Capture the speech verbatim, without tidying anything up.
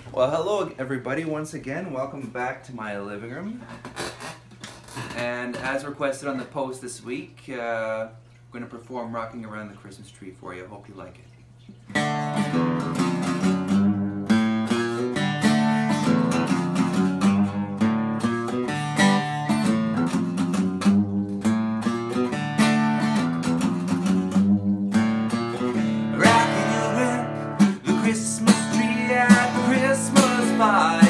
Well, hello everybody once again. Welcome back to my living room. And as requested on the post this week, uh, I'm going to perform Rocking Around the Christmas Tree for you. I hope you like it. Rocking around the Christmas tree at the Christmas party.